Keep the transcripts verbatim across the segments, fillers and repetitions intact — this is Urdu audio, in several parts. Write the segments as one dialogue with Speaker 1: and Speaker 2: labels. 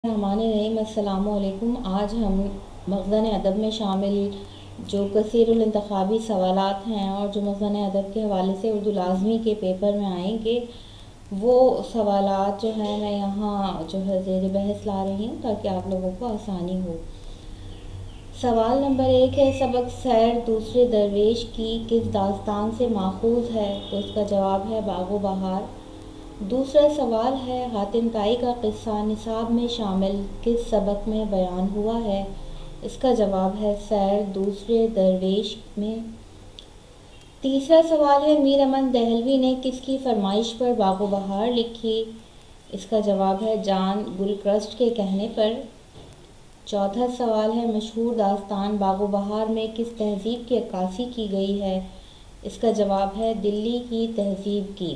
Speaker 1: الرحمن الرحیم السلام علیکم۔ آج ہم مخزن ادب میں شامل جو کثیر الانتخابی سوالات ہیں اور جو مخزن ادب کے حوالے سے اردو لازمی کے پیپر میں آئیں گے وہ سوالات جو ہیں میں یہاں جو ہے زیر بحث لا رہی ہوں تاکہ آپ لوگوں کو آسانی ہو۔ سوال نمبر ایک ہے، سبق سیر دوسرے درویش کی کس داستان سے ماخوذ ہے؟ تو اس کا جواب ہے باغ و بہار۔ دوسرا سوال ہے، حاتم طائی کا قصہ نصاب میں شامل کس سبق میں بیان ہوا ہے؟ اس کا جواب ہے سیر دوسرے درویش میں۔ تیسرا سوال ہے، میر امن دہلوی نے کس کی فرمائش پر باغ و بہار لکھی؟ اس کا جواب ہے جان گلکرسٹ کے کہنے پر۔ چوتھا سوال ہے، مشہور داستان باغ و بہار میں کس تہذیب کی عکاسی کی گئی ہے؟ اس کا جواب ہے دلی کی تہذیب کی۔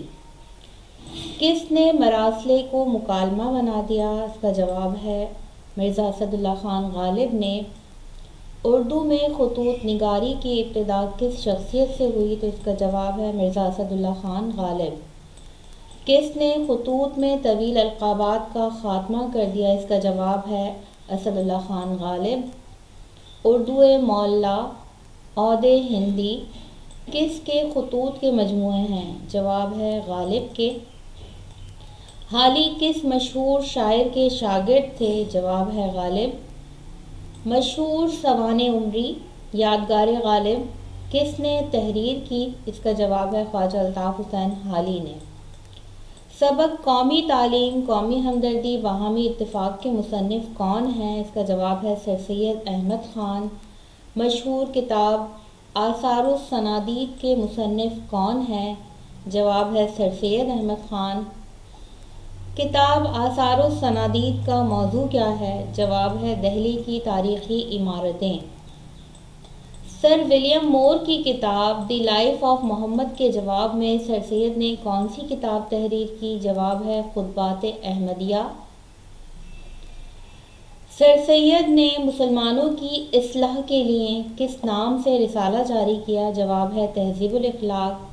Speaker 1: کس نے مراسلے کو مکالمہ بنا دیا؟ اس کا جواب ہے مرزا اسد اللہ خان غالب نے۔ اردو میں خطوط نگاری کی ابتدا کس شخصیت سے ہوئی؟ تو اس کا جواب ہے مرزا اسد اللہ خان غالب۔ کس نے خطوط میں طویل القابات کا خاتمہ کر دیا؟ اس کا جواب ہے اسد اللہ خان غالب۔ اردو معلیٰ عود ہندی کس کے خطوط کے مجموعے ہیں؟ جواب ہے غالب کے۔ حالی کس مشہور شاعر کے شاگرد تھے؟ جواب ہے غالب۔ مشہور سوانح عمری یادگار غالب کس نے تحریر کی؟ اس کا جواب ہے خواجہ الطاف حسین حالی نے۔ سبق قومی تعلیم قومی ہمدردی باہمی اتفاق کے مصنف کون ہیں؟ اس کا جواب ہے سر سید احمد خان۔ مشہور کتاب آثار الصنادید کے مصنف کون ہیں؟ جواب ہے سر سید احمد خان۔ کتاب آثار الصنادید کا موضوع کیا ہے؟ جواب ہے دہلی کی تاریخی عمارتیں۔ سر ولیم مور کی کتاب دی لائف آف محمد کے جواب میں سر سید نے کون سی کتاب تحریر کی؟ جواب ہے خطبات احمدیہ۔ سر سید نے مسلمانوں کی اصلاح کے لیے کس نام سے رسالہ جاری کیا؟ جواب ہے تہذیب الاخلاق۔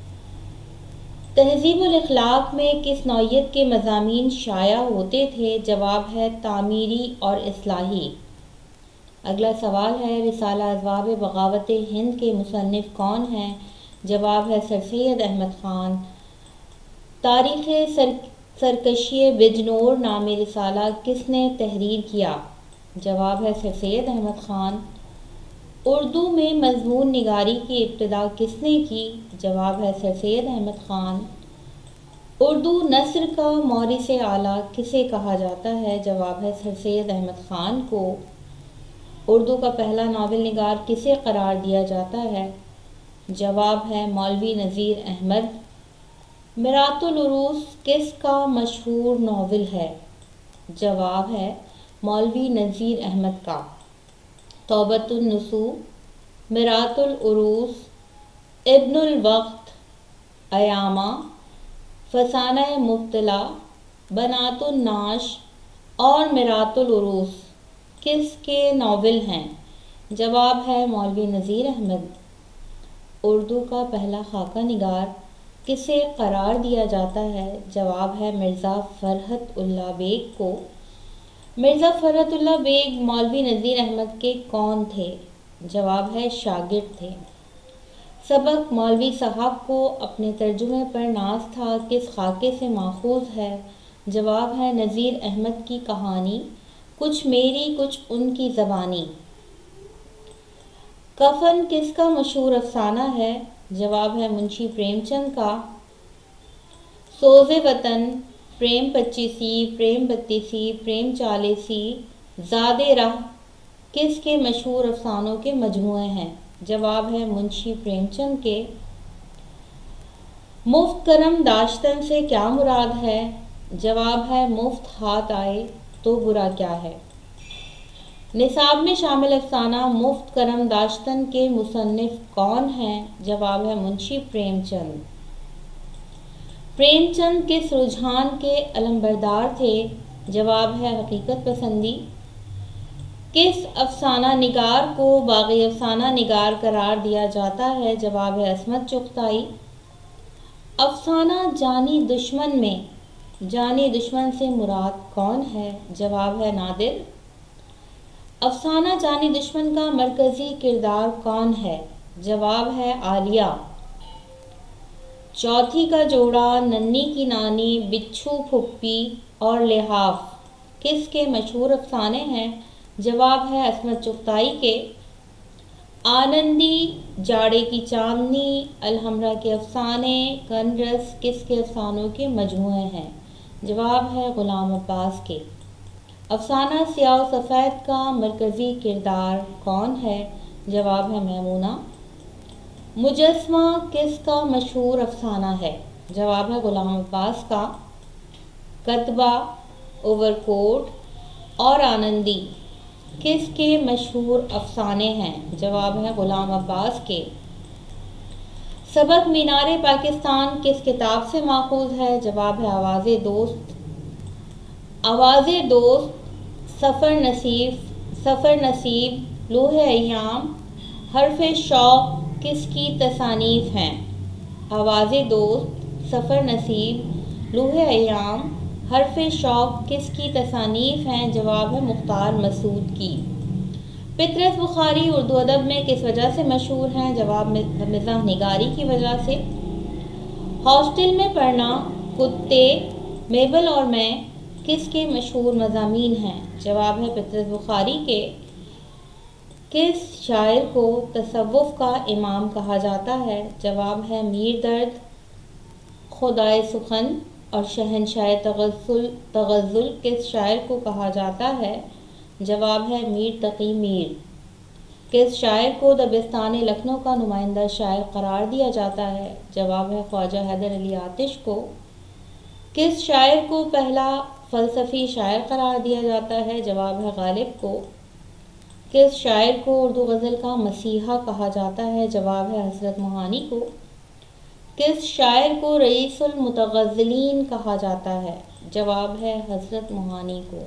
Speaker 1: تہذیب الاخلاق میں کس نوعیت کے مضامین شائع ہوتے تھے؟ جواب ہے تعمیری اور اصلاحی۔ اگلا سوال ہے، رسالہ ابواب بغاوت ہند کے مصنف کون ہیں؟ جواب ہے سر سید احمد خان۔ تاریخ سر سرکشی بجنور نامی رسالہ کس نے تحریر کیا؟ جواب ہے سر سید احمد خان۔ اردو میں مضمون نگاری کی ابتدا کس نے کی؟ جواب ہے سر سید احمد خان۔ اردو نثر کا مورث اعلیٰ کسے کہا جاتا ہے؟ جواب ہے سر سید احمد خان کو۔ اردو کا پہلا ناول نگار کسے قرار دیا جاتا ہے؟ جواب ہے مولوی نذیر احمد۔ مرات العروس کس کا مشہور ناول ہے؟ جواب ہے مولوی نذیر احمد کا۔ توبۃ النصوح، مرات العروس، ابن الوقت، ایامہ، فسانہ مبتلا، بنات النعش اور مرات العروس کس کے ناول ہیں؟ جواب ہے مولوی نذیر احمد۔ اردو کا پہلا خاکہ نگار کسے قرار دیا جاتا ہے؟ جواب ہے مرزا فرحت اللہ بیگ کو۔ مرزا فرحت اللہ بیگ مولوی نذیر احمد کے کون تھے؟ جواب ہے شاگرد تھے۔ سبق مولوی صاحب کو اپنے ترجمے پر ناز تھا کس خاکے سے ماخوذ ہے؟ جواب ہے نذیر احمد کی کہانی کچھ میری کچھ ان کی زبانی۔ کفن کس کا مشہور افسانہ ہے؟ جواب ہے منشی پریم چند کا۔ سوز وطن، پریم پچیسی، پریم بتیسی، پریم چالیسی، زاد راہ کس کے مشہور افسانوں کے مجموعے ہیں؟ جواب ہے منشی پریم چند کے۔ مفت کرم داشتن سے کیا مراد ہے؟ جواب ہے مفت ہاتھ آئے تو برا کیا ہے۔ نصاب میں شامل افسانہ مفت کرم داشتن کے مصنف کون ہیں؟ جواب ہے منشی پریم چند۔ پریم چند کس رجحان کے علمبردار تھے؟ جواب ہے حقیقت پسندی۔ کس افسانہ نگار کو باغی افسانہ نگار قرار دیا جاتا ہے؟ جواب ہے عصمت چغتائی۔ افسانہ جانی دشمن میں جانی دشمن سے مراد کون ہے؟ جواب ہے نادر۔ افسانہ جانی دشمن کا مرکزی کردار کون ہے؟ جواب ہے عالیہ۔ چوتھی کا جوڑا، ننھی کی نانی، بچھو پھپھی اور لحاف کس کے مشہور افسانے ہیں؟ جواب ہے عصمت چغتائی کے۔ آنندی، جاڑے کی چاندنی، الحمرا کے افسانے، کنرس کس کے افسانوں کے مجموعے ہیں؟ جواب ہے غلام عباس کے۔ افسانہ سیاہ و سفید کا مرکزی کردار کون ہے؟ جواب ہے میمونہ۔ مجسمہ کس کا مشہور افسانہ ہے؟ جواب ہے غلام عباس کا۔ کتبہ، اوور کوٹ اور آنندی کس کے مشہور افسانے ہیں؟ جواب ہے غلام عباس کے۔ سبق مینار پاکستان کس کتاب سے ماخوذ ہے؟ جواب ہے آواز دوست۔ آواز دوست، سفر نصیب سفر نصیب لوح ایام، حرف شوق کس کی تصانیف ہیں؟ آواز دوست، سفر نصیب، لوح ایام، حرف شوق کس کی تصانیف ہیں؟ جواب ہے مختار مسعود کی۔ پطرس بخاری اردو ادب میں کس وجہ سے مشہور ہیں؟ جواب مزاح نگاری کی وجہ سے۔ ہاسٹل میں پڑھنا، کتے، میبل اور میں کس کے مشہور مضامین ہیں؟ جواب ہے پطرس بخاری کے۔ کس شاعر کو تصوف کا امام کہا جاتا ہے؟ جواب ہے میر درد۔ خدائے سخن اور شہنشاہ تغزل تغزل کس شاعر کو کہا جاتا ہے؟ جواب ہے میر تقی میر۔ کس شاعر کو دبستان لکھنؤ کا نمائندہ شاعر قرار دیا جاتا ہے؟ جواب ہے خواجہ حیدر علی آتش کو۔ کس شاعر کو پہلا فلسفی شاعر قرار دیا جاتا ہے؟ جواب ہے غالب کو۔ کس شاعر کو اردو غزل کا مسیحا کہا جاتا ہے؟ جواب ہے حضرت موہانی کو۔ کس شاعر کو رئیس المتغزلین کہا جاتا ہے؟ جواب ہے حضرت موہانی کو۔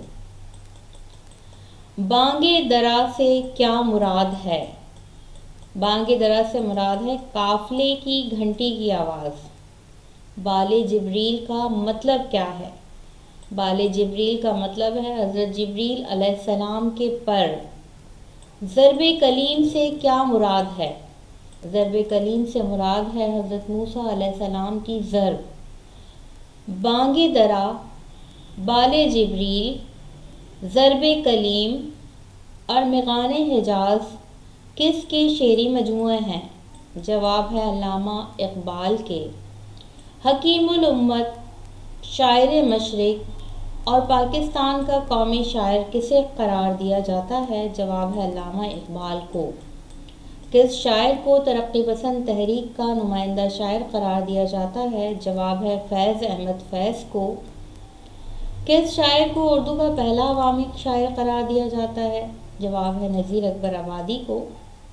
Speaker 1: بانگ درا سے کیا مراد ہے؟ بانگ درا سے مراد ہے قافلے کی گھنٹی کی آواز۔ بال جبریل کا مطلب کیا ہے؟ بال جبریل کا مطلب ہے حضرت جبریل علیہ السلام کے پر۔ ضرب کلیم سے کیا مراد ہے؟ ضرب کلیم سے مراد ہے حضرت موسیٰ علیہ السلام کی ضرب۔ بانگ درا، بال جبریل، ضرب کلیم، ارمغان حجاز کس کے شعری مجموعے ہیں؟ جواب ہے علامہ اقبال کے۔ حکیم الامت، شاعر مشرق اور پاکستان کا قومی شاعر کسے قرار دیا جاتا ہے؟ جواب ہے علامہ اقبال کو۔ کس شاعر کو ترقی پسند تحریک کا نمائندہ شاعر قرار دیا جاتا ہے؟ جواب ہے فیض احمد فیض کو۔ کس شاعر کو اردو کا پہلا عوامی شاعر قرار دیا جاتا ہے؟ جواب ہے نذیر اکبر آبادی کو۔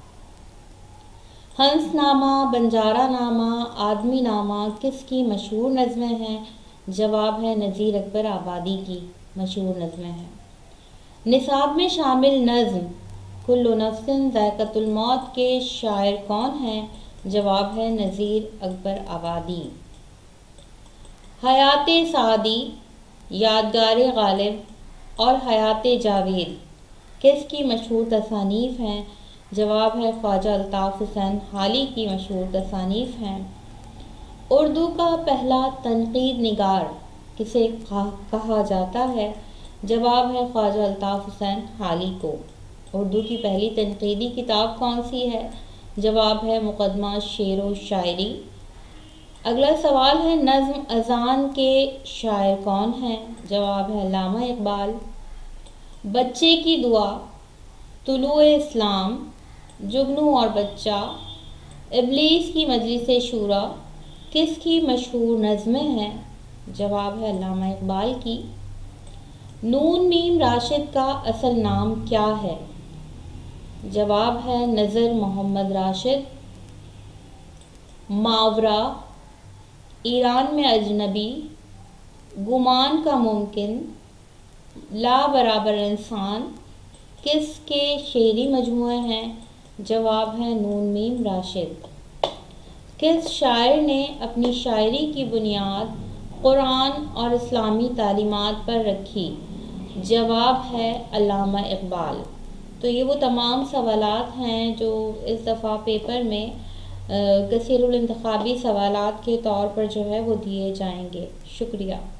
Speaker 1: ہنس نامہ، بنجارہ نامہ، آدمی نامہ کس کی مشہور نظمیں ہیں؟ جواب ہے نذیر اکبر آبادی کی مشہور نظمیں ہیں۔ نصاب میں شامل نظم کل نفس ذائقۃ الموت کے شاعر کون ہیں؟ جواب ہے نذیر اکبر آبادی۔ حیات سعدی، یادگار غالب اور حیات جاوید کس کی مشہور تصانیف ہیں؟ جواب ہے خواجہ الطاف حسین حالی کی مشہور تصانیف ہیں۔ اردو کا پہلا تنقید نگار کسے کہا جاتا ہے؟ جواب ہے خواجہ الطاف حسین حالی کو۔ اردو کی پہلی تنقیدی کتاب کون سی ہے؟ جواب ہے مقدمہ شعر و شاعری۔ اگلا سوال ہے نظم اذان کے شاعر کون ہیں؟ جواب ہے علامہ اقبال۔ بچے کی دعا، طلوع اسلام، جگنو اور بچہ، ابلیس کی مجلس شورا کس کی مشہور نظمیں ہیں؟ جواب ہے علامہ اقبال کی۔ نون میم راشد کا اصل نام کیا ہے؟ جواب ہے نذر محمد راشد۔ ماورا، ایران میں اجنبی، گمان کا ممکن، لا برابر انسان کس کے شعری مجموعے ہیں؟ جواب ہے نون میم راشد۔ کس شاعر نے اپنی شاعری کی بنیاد قرآن اور اسلامی تعلیمات پر رکھی؟ جواب ہے علامہ اقبال۔ تو یہ وہ تمام سوالات ہیں جو اس دفعہ پیپر میں کثیر الانتخابی سوالات کے طور پر جو ہے وہ دیے جائیں گے۔ شکریہ۔